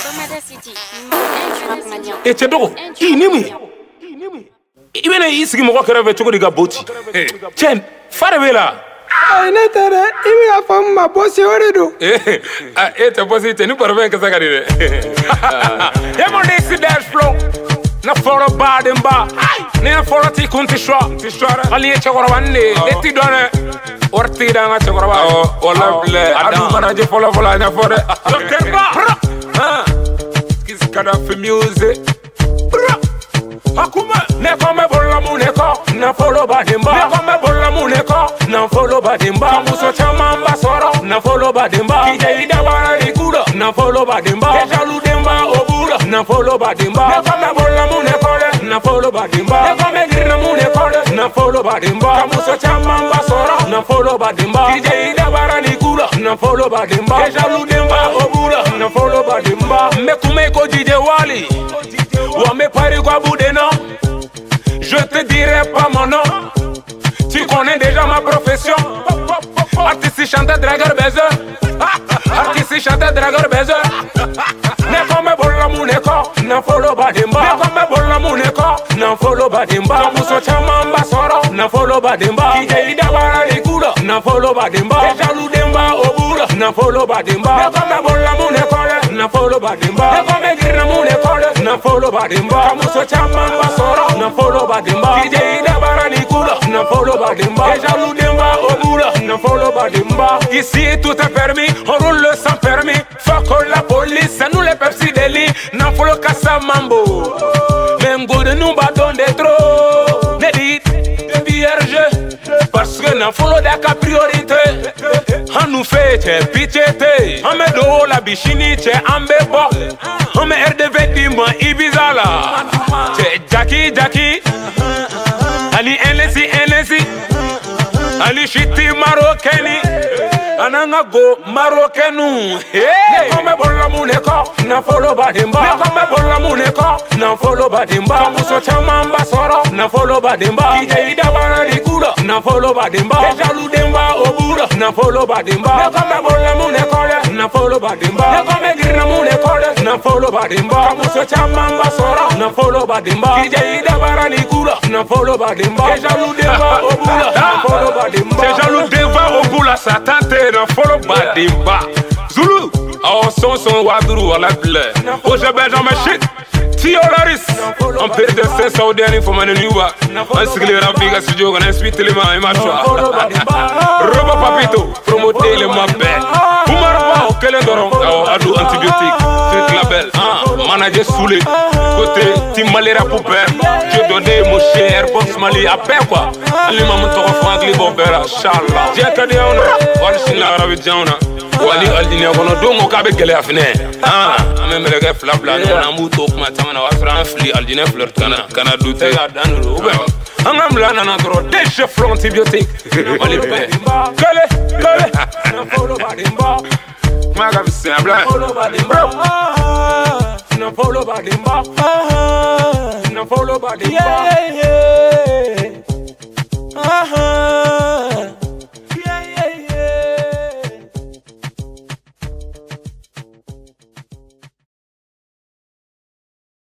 E cɛ dɔgɔ I ni mun I bɛna I sigi mɔgɔ kɛrɛfɛ cogo di ka boti cɛ fa de b'e la ne tɛ dɛ I bɛ ka fɔ n ma bɔsi o de don e tɛ bɔsi cɛ ni parfum kasa ka di dɛ e mon de si dance flow na fɔlɔ baden ba ni na fɔlɔ ti kun ti sɔ dɛ hali ye cɛkɔrɔba ne e ti dɔn dɛ wari tigi da an ka cɛkɔrɔba wala bilɛ a dun mana je fɔlɔ fɔlɔ a ɲɛfɔ dɛ docteur ba kisi ka da fɛ music Akuma ne kome bolla mu ne ko na follow badimba ne kome bolla mu ne ko na follow badimba muso chama mbasoro na follow badimba kije ida bara ikudo na follow badimba ejalu demba oburo na follow badimba ne kome bolla mu ne ko na follow badimba ne kome girna mu ne ko na follow badimba muso chama mbasoro na follow badimba kije ida bara ikudo na follow badimba ejalu demba oburo na follow badimba me kume ko DJ Wally Ou me pari quoi boudé non Je te dirai pas mon nom Tu connais déjà ma profession Artiste chanteur dragueur baiser Artiste chanteur dragueur baiser Ne comme bolla mu ne ko Na follow badimba Ne comme bolla mu ne ko Na follow badimba Muso chama mbasoro Na follow badimba Kije ida bara ikudo Na follow badimba Ejalu demba oburo Na follow badimba Ne comme bolla mu ne ko Na follow badimba Ne come girna mu ne ko Na follow badimba Kamuso chama mbasoro Na follow badimba Kije ida bara ikudo Na follow badimba Ejalu demba oburo Na follow badimba Ici tout est permis On roule sans permis Fuck la police C'est nous les Pepsi Deli Na follow Casa Mambo Même go de nous bâton de trop Ne dites de vierge Parce que na follow d'aka priorité On nous fait pitié On me do la bichini ambe bo On me RDV dima Ibiza la Jackie Ali NSI Ali shiti Marokani Ananga go Marokanu Hey Come bolla mu ne ko Na follow badimba Ne come bolla mu ne ko Na follow badimba Kamuso chama mbasoro Na follow badimba Kije ida bara ikudo Na follow badimba Ejalu demba oburo Na follow badimba Ne come bolla mu ne ko Na follow badimba Ne come girna mu ne ko Na follow badimba Kamuso chama mbasoro Na follow badimba Kije ida bara ikudo Na follow badimba Ejalu demba oburo Na follow badimba Ejalu demba oburo satante Na follow badimba Zulu Oh son waduru wala bleu Oje Benjamin shit Tiolaris On perd de 500 derniers for manu niwa On sigle rapiga studio Gana spit le ma ima choix Robo Papito Promoter le mabé Oumarba au kele doron Adu antibiotique Truc label Manager soulé Côté Tim Malera Pouper Je donnais mon cher Box Mali à peine quoi Ali maman toko Frankly Bombera Inshallah Jeka de ona Wali sin la arabi jauna Wali aldine kono dongo kabe gele afine ameme lege flabla no na muto kuma tamana wasra afli aldine flirt kana dute ga danuro ube angam lana na dro deje front antibiotique wali be kale na follow badimba maga bisabla follow badimba na follow badimba na follow badimba